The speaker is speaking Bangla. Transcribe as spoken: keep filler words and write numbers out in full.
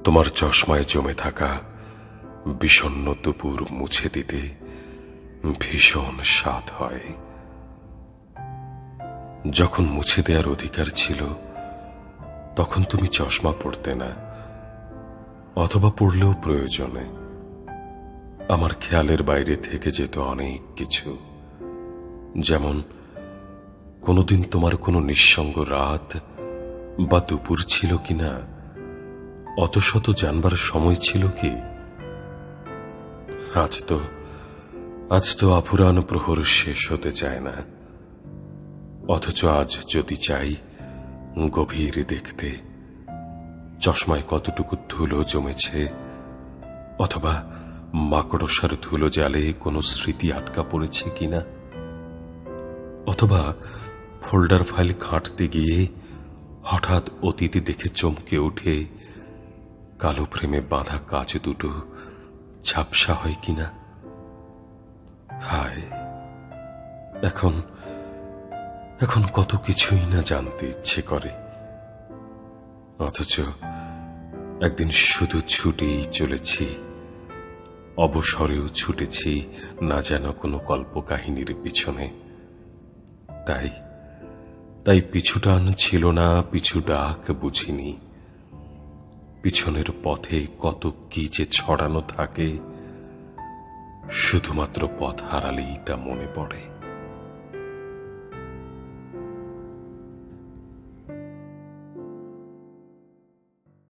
তোমার চশমায় জমে থাকা বিষণ্ণ দুপুর মুছে দিতে ভীষণ স্বাদ হয়। যখন মুছে দেওয়ার অধিকার ছিল তখন তুমি চশমা পড়তে না, অথবা পড়লেও প্রয়োজনে। আমার খেয়ালের বাইরে থেকে যেত অনেক কিছু, যেমন কোনোদিন তোমার কোনো নিঃসঙ্গ রাত বা দুপুর ছিল কিনা, অত শত জানবার সময় ছিল কি। আজ তো আজ তো আফুরান প্রহর শেষ হতে চায় না, অথচ আজ যদি চাই গভীর দেখতে চশমায় কতটুকু ধুলো জমেছে, অথবা মাকড়সার ধুলো জালে কোনো স্মৃতি আটকা পড়েছে কিনা, অথবা ফোল্ডার ফাইল ঘাঁটতে গিয়ে হঠাৎ অতীতে দেখে চমকে উঠে কালো ফ্রেমে বাঁধা কাজ দুটো ঝাপসা হয় কিনা। হায়, এখন এখন কত কিছুই না জানতে ইচ্ছে করে, অথচ একদিন শুধু ছুটেই চলেছি, অবসরেও ছুটেছি না যেন কোনো কল্পকাহিনীর পিছনে। তাই তাই পিছুটান ছিল না, পিছু ডাক বুঝিনি। পিছনের পথে কত কি যে ছড়ানো থাকে, শুধুমাত্র পথ হারালেই তা মনে পড়ে।